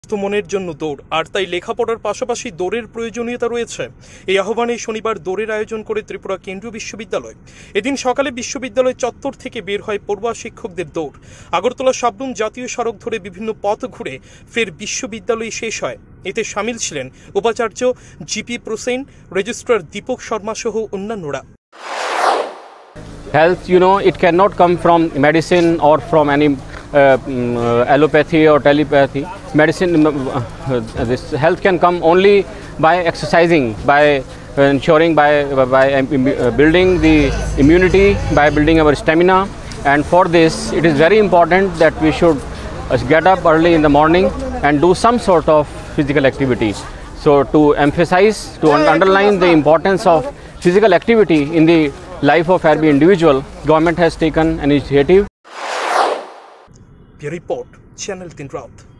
মনের জন্য দৌড়, আর তাই লেখাপড়ার পাশাপাশি দৌড়ের প্রয়োজনীয়তা রয়েছে। এই আহ্বানে শনিবার দৌড়ের আয়োজন করে ত্রিপুরা কেন্দ্রীয় বিশ্ববিদ্যালয়। এদিন সকালে বিশ্ববিদ্যালয় চত্বর থেকে বের হয় পড়ুয়া শিক্ষকদের দৌড়। আগরতলা সাবরুম জাতীয় সড়ক ধরে বিভিন্ন পথ ঘুরে ফের বিশ্ববিদ্যালয় শেষ হয়। এতে সামিল ছিলেন উপাচার্য জিপি প্রসেন, রেজিস্ট্রার দীপক শর্মা সহ অন্যান্যরা। Health, it cannot come from medicine or from any allopathy or telepathy. Medicine, this health can come only by exercising, by ensuring, by building the immunity, by building our stamina. And for this, it is very important that we should get up early in the morning and do some sort of physical activity. So to emphasize, to underline the importance of physical activity in the life of every individual, government has taken an initiative. Report, Channel 3 Route.